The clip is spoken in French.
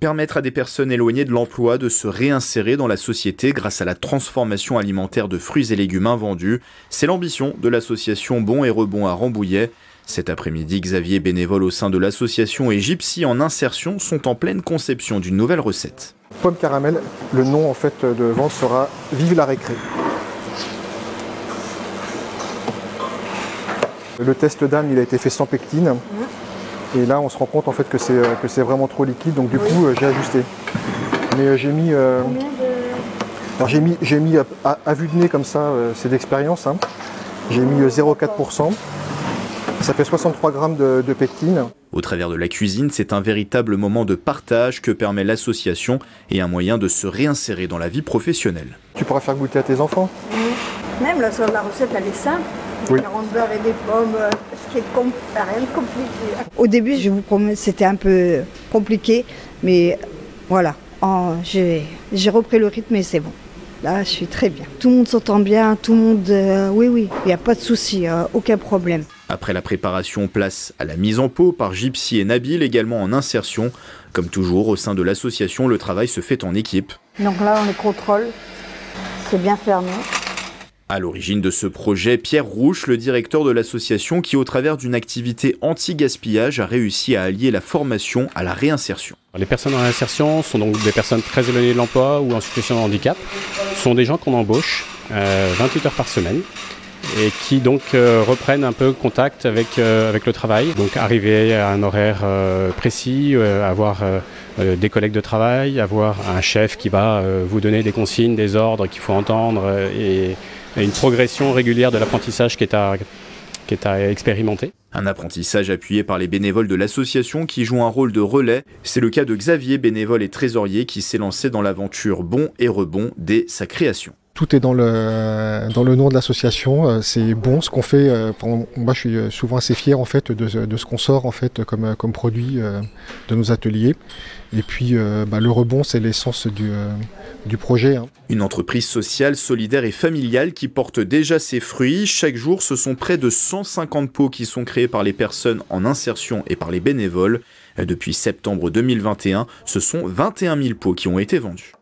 Permettre à des personnes éloignées de l'emploi de se réinsérer dans la société grâce à la transformation alimentaire de fruits et légumes invendus, c'est l'ambition de l'association Bon et Rebond à Rambouillet. Cet après-midi, Xavier, bénévole au sein de l'association, et Gypsy en insertion sont en pleine conception d'une nouvelle recette. Pomme caramel, le nom en fait de vente sera Vive la récré. Le test d'âne, il a été fait sans pectine. Et là, on se rend compte en fait que c'est vraiment trop liquide, donc du coup, j'ai ajusté. Mais j'ai mis, j'ai mis à vue de nez comme ça, c'est d'expérience. Hein. J'ai mis 0,4%. Ça fait 63 grammes de pectine. Au travers de la cuisine, c'est un véritable moment de partage que permet l'association et un moyen de se réinsérer dans la vie professionnelle. Tu pourras faire goûter à tes enfants. Même la recette, elle est simple. Des carottes beurre et des pommes, ce qui est rien de compliqué. Au début, je vous promets, c'était un peu compliqué, mais voilà, j'ai repris le rythme et c'est bon. Là, je suis très bien. Tout le monde s'entend bien, tout le monde... oui, il n'y a pas de souci, aucun problème. Après la préparation, place à la mise en pot par Gypsy et Nabil, également en insertion. Comme toujours, au sein de l'association, le travail se fait en équipe. Donc là, on les contrôle, c'est bien fermé. À l'origine de ce projet, Pierre Rouche, le directeur de l'association qui, au travers d'une activité anti-gaspillage, a réussi à allier la formation à la réinsertion. Les personnes en réinsertion sont donc des personnes très éloignées de l'emploi ou en situation de handicap. Ce sont des gens qu'on embauche 28 heures par semaine et qui donc reprennent un peu contact avec le travail. Donc arriver à un horaire précis, avoir des collègues de travail, avoir un chef qui va vous donner des consignes, des ordres qu'il faut entendre et une progression régulière de l'apprentissage qui est à expérimenter. Un apprentissage appuyé par les bénévoles de l'association qui jouent un rôle de relais. C'est le cas de Xavier, bénévole et trésorier, qui s'est lancé dans l'aventure Bon et Rebond dès sa création. Tout est dans le nom de l'association, c'est bon ce qu'on fait. Moi je suis souvent assez fier en fait de ce qu'on sort en fait comme produit de nos ateliers. Et puis le rebond, c'est l'essence du projet. Hein. Une entreprise sociale, solidaire et familiale qui porte déjà ses fruits. Chaque jour, ce sont près de 150 pots qui sont créés par les personnes en insertion et par les bénévoles. Depuis septembre 2021, ce sont 21 000 pots qui ont été vendus.